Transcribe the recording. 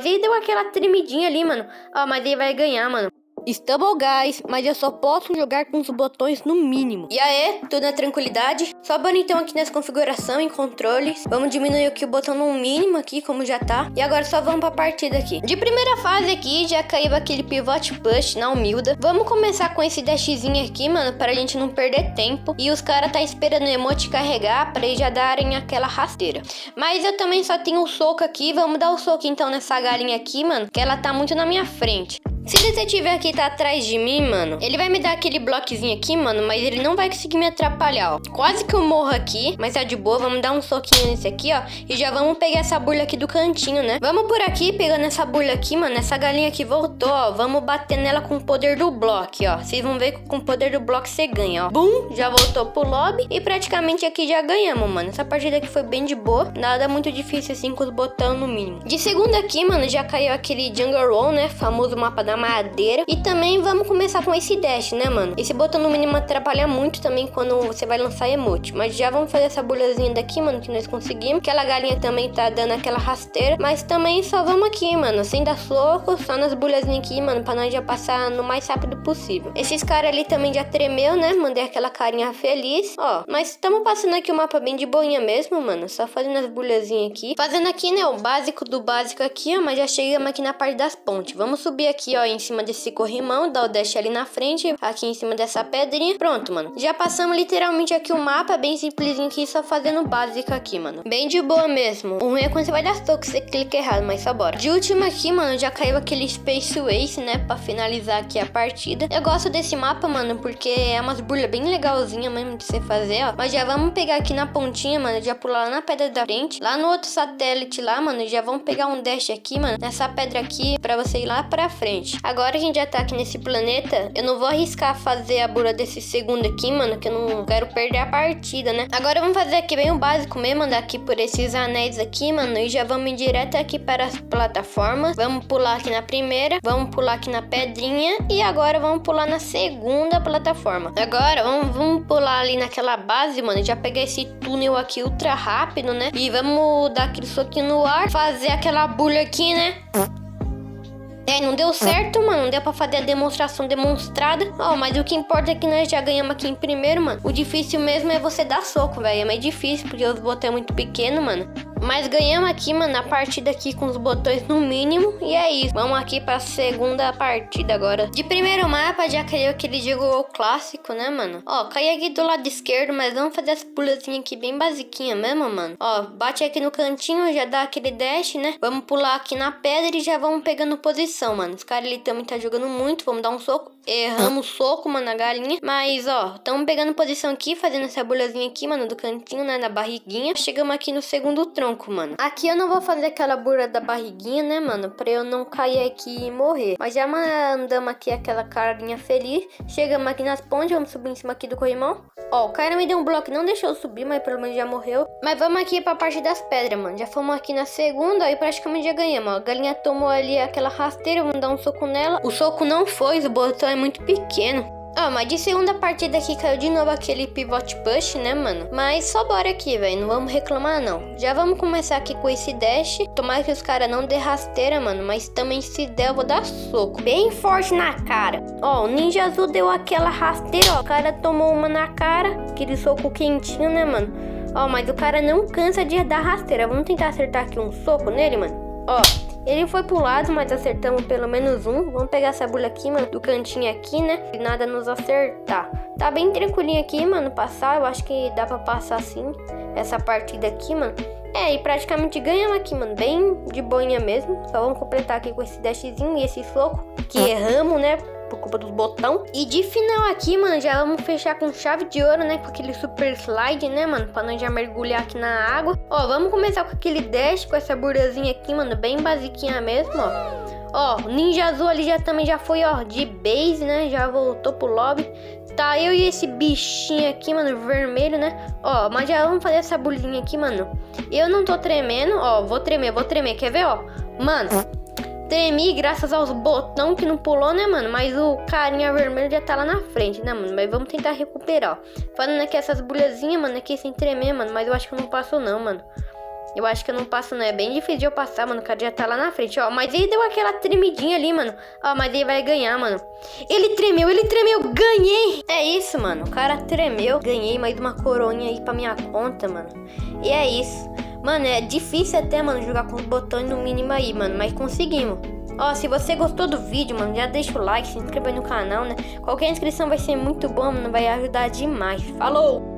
Ele deu aquela tremidinha ali, mano. Ó, mas ele vai ganhar, mano. Stubble Guys, mas eu só posso jogar com os botões no mínimo. E aí, tudo na tranquilidade? Só bora então aqui nessa configuração em controles. Vamos diminuir aqui o botão no mínimo aqui, como já tá. E agora só vamos pra partida aqui. De primeira fase aqui, já caiu aquele pivot push na humilda. Vamos começar com esse dashzinho aqui, mano, pra gente não perder tempo. E os caras tá esperando o emote carregar pra eles já darem aquela rasteira. Mas eu também só tenho o soco aqui. Vamos dar o soco então nessa galinha aqui, mano, que ela tá muito na minha frente. Se o detetive aqui tá atrás de mim, mano, ele vai me dar aquele bloquezinho aqui, mano, mas ele não vai conseguir me atrapalhar, ó. Quase que eu morro aqui, mas tá de boa. Vamos dar um soquinho nesse aqui, ó. E já vamos pegar essa burla aqui do cantinho, né? Vamos por aqui, pegando essa burla aqui, mano. Essa galinha aqui voltou, ó. Vamos bater nela com o poder do bloco, ó. Vocês vão ver que com o poder do bloco você ganha, ó. Bum, já voltou pro lobby. E praticamente aqui já ganhamos, mano. Essa partida aqui foi bem de boa. Nada muito difícil assim com os botões no mínimo. De segunda aqui, mano, já caiu aquele Jungle Roll, né? Famoso mapa da madeira. E também vamos começar com esse dash, né, mano? Esse botão no mínimo atrapalha muito também quando você vai lançar emote. Mas já vamos fazer essa bolhazinha daqui, mano, que nós conseguimos. Aquela galinha também tá dando aquela rasteira. Mas também só vamos aqui, mano, sem dar soco, só nas bolhazinhas aqui, mano, pra nós já passar no mais rápido possível. Esses caras ali também já tremeu, né? Mandei aquela carinha feliz, ó. Mas estamos passando aqui o mapa bem de boinha mesmo, mano. Só fazendo as bolhazinhas aqui. Fazendo aqui, né, o básico do básico aqui, ó. Mas já chegamos aqui na parte das pontes. Vamos subir aqui, ó, em cima desse corrimão, dar o dash ali na frente, aqui em cima dessa pedrinha. Pronto, mano. Já passamos literalmente aqui o mapa, bem simplesinho aqui, só fazendo o básico aqui, mano. Bem de boa mesmo. O ruim é quando você vai dar soco, você clica errado, mas só bora. De último aqui, mano, já caiu aquele Space Race, né, pra finalizar aqui a partida. Eu gosto desse mapa, mano, porque é umas burlas bem legalzinha mesmo de você fazer, ó. Mas já vamos pegar aqui na pontinha, mano, já pular lá na pedra da frente, lá no outro satélite lá, mano, já vamos pegar um dash aqui, mano, nessa pedra aqui, pra você ir lá pra frente. Agora a gente já tá aqui nesse planeta, eu não vou arriscar fazer a burla desse segundo aqui, mano, que eu não quero perder a partida, né? Agora vamos fazer aqui bem o básico mesmo, andar aqui por esses anéis aqui, mano, e já vamos ir direto aqui para as plataformas. Vamos pular aqui na primeira, vamos pular aqui na pedrinha e agora vamos pular na segunda plataforma. Agora vamos pular ali naquela base, mano, já pegar esse túnel aqui ultra rápido, né? E vamos dar aquele soquinho no ar, fazer aquela burla aqui, né? É, não deu certo, mano. Não deu pra fazer a demonstração demonstrada. Ó, mas o que importa é que nós já ganhamos aqui em primeiro, mano. O difícil mesmo é você dar soco, velho. É mais difícil porque os botões é muito pequeno, mano. Mas ganhamos aqui, mano, a partida aqui com os botões no mínimo. E é isso. Vamos aqui pra segunda partida agora. De primeiro mapa já caiu aquele jogo clássico, né, mano? Ó, caiu aqui do lado esquerdo, mas vamos fazer as pulazinhas aqui bem basiquinha mesmo, mano. Ó, bate aqui no cantinho, já dá aquele dash, né? Vamos pular aqui na pedra e já vamos pegando posição, mano. Os caras ali também tá jogando muito. Vamos dar um soco. Erramos o soco, mano, na galinha. Mas, ó, estamos pegando posição aqui, fazendo essa bolhazinha aqui, mano, do cantinho, né, na barriguinha. Chegamos aqui no segundo tronco, mano. Aqui eu não vou fazer aquela burla da barriguinha, né, mano, pra eu não cair aqui e morrer. Mas já mandamos aqui aquela carinha feliz. Chegamos aqui nas pontes, vamos subir em cima aqui do corrimão. Ó, o cara me deu um bloco, não deixou eu subir, mas pelo menos já morreu. Mas vamos aqui pra parte das pedras, mano. Já fomos aqui na segunda, aí praticamente já ganhamos, ó. A galinha tomou ali aquela rasteira, vamos dar um soco nela. O soco não foi, o botão é muito pequeno. Ó, mas de segunda partida aqui caiu de novo aquele pivot push, né, mano? Mas só bora aqui, velho. Não vamos reclamar, não. Já vamos começar aqui com esse dash. Tomara que os caras não dê rasteira, mano. Mas também se der, eu vou dar soco. Bem forte na cara. Ó, o Ninja Azul deu aquela rasteira, ó. O cara tomou uma na cara. Aquele soco quentinho, né, mano? Ó, mas o cara não cansa de dar rasteira. Vamos tentar acertar aqui um soco nele, mano. Ó, ele foi pro lado, mas acertamos pelo menos um. Vamos pegar essa bolha aqui, mano, do cantinho aqui, né? E nada nos acertar. Tá bem tranquilinho aqui, mano, passar. Eu acho que dá pra passar assim, essa partida aqui, mano. É, e praticamente ganhamos aqui, mano, bem de boinha mesmo. Só vamos completar aqui com esse dashzinho e esse soco, que erramos, né, por culpa dos botão. E de final aqui, mano, já vamos fechar com chave de ouro, né, com aquele super slide, né, mano, pra nós já mergulhar aqui na água. Ó, vamos começar com aquele dash, com essa burlazinha aqui, mano, bem basiquinha mesmo, ó. Ó, o Ninja Azul ali já também já foi, ó, de base, né, já voltou pro lobby. Tá eu e esse bichinho aqui, mano, vermelho, né? Ó, mas já vamos fazer essa bolinha aqui, mano. Eu não tô tremendo, ó, vou tremer, quer ver, ó? Mano, tremi graças aos botão que não pulou, né, mano? Mas o carinha vermelho já tá lá na frente, né, mano? Mas vamos tentar recuperar, ó. Fazendo aqui essas bolhazinhas, mano, aqui sem tremer, mano. Mas eu acho que eu não passo não, mano. Eu acho que eu não passo, não. É bem difícil de eu passar, mano. O cara já tá lá na frente, ó. Mas ele deu aquela tremidinha ali, mano. Ó, mas ele vai ganhar, mano. Ele tremeu, ganhei. É isso, mano. O cara tremeu. Ganhei mais uma coroinha aí pra minha conta, mano. E é isso. Mano, é difícil até, mano, jogar com os botões no mínimo aí, mano. Mas conseguimos. Ó, se você gostou do vídeo, mano, já deixa o like, se inscreva no canal, né? Qualquer inscrição vai ser muito bom, mano. Vai ajudar demais. Falou!